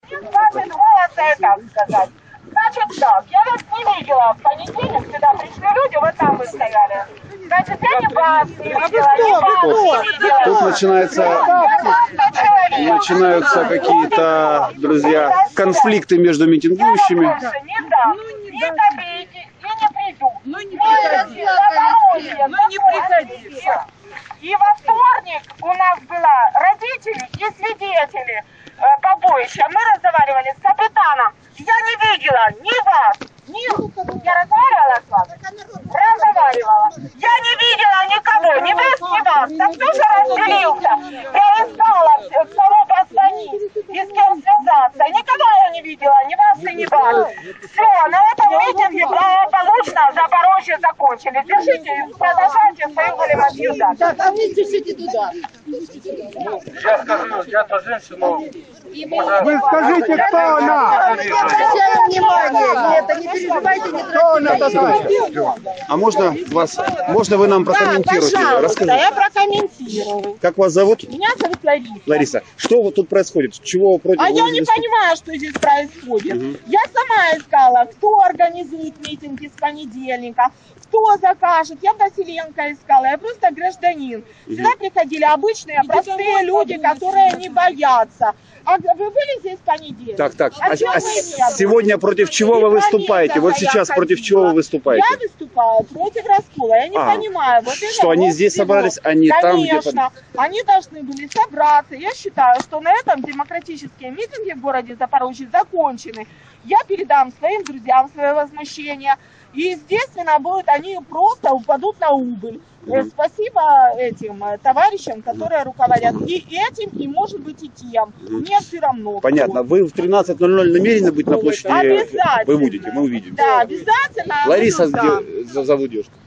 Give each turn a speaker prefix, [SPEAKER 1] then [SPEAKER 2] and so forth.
[SPEAKER 1] Значит, голоса, так сказать. Значит так, я вас не видела в понедельник, когда пришли люди, вот там вы стояли. Значит, я не вас не видела, не вас не видела.
[SPEAKER 2] Тут начинаются какие-то, друзья, конфликты между митингующими.
[SPEAKER 1] Я больше не дам, не добейте и не приду.
[SPEAKER 3] Ну не приходи, ну не приходи.
[SPEAKER 1] И во вторник у нас было родители и свидетели побоища. Мы разговаривали с капитаном. Я не видела ни вас, ни... Я разговаривала с вами? Разговаривала. Я не видела никого, ни вас, ни вас. Так кто же разделился? Я искала, кому позвонить и с кем связаться. Никого я не видела, ни вас и ни вас. Все, на этом митинге благополучно Запорожье закончили. Держите, продолжайте свою галиматью.
[SPEAKER 3] Так, а вы идите туда.
[SPEAKER 4] Я скажу, я то женщину.
[SPEAKER 2] Вы скажите, кто она?
[SPEAKER 3] Обращаю внимание, нет, не переживайте, не тратите.
[SPEAKER 2] А можно вы нам прокомментируете?
[SPEAKER 1] Пожалуйста,
[SPEAKER 2] Расскажите,
[SPEAKER 1] я прокомментирую.
[SPEAKER 2] как вас зовут?
[SPEAKER 1] Меня зовут Лариса.
[SPEAKER 2] Лариса, что вот тут происходит? Чего вы против?
[SPEAKER 1] А я не понимаю, что здесь происходит. Я сама искала, кто организует митинги с понедельника, кто закажет. Я Василенко искала, я просто гражданин. Сюда приходили обычные, простые люди, которые не боятся. А вы были здесь в понедельник?
[SPEAKER 2] Так.
[SPEAKER 1] А чего вы не были?
[SPEAKER 2] Сегодня против чего вы выступаете? Вот сейчас против чего вы выступаете?
[SPEAKER 1] Я выступаю против раскола. Я не понимаю. Вот это
[SPEAKER 2] что они
[SPEAKER 1] вот
[SPEAKER 2] здесь
[SPEAKER 1] всего.
[SPEAKER 2] собрались, а не там, где...
[SPEAKER 1] Конечно. Они должны были собраться. Я считаю, что на этом демократические митинги в городе Запорожье закончены. Я передам своим друзьям свое возмущение. И, естественно, они просто упадут на убыль. Спасибо этим товарищам, которые руководят и этим, и, может быть, и тем. Мне все равно.
[SPEAKER 2] Понятно. Вы в 13:00 намерены быть на площади?
[SPEAKER 1] Обязательно.
[SPEAKER 2] Вы будете, мы увидим.
[SPEAKER 1] Да, обязательно.
[SPEAKER 2] Лариса,
[SPEAKER 1] Да.
[SPEAKER 2] зовут девушку.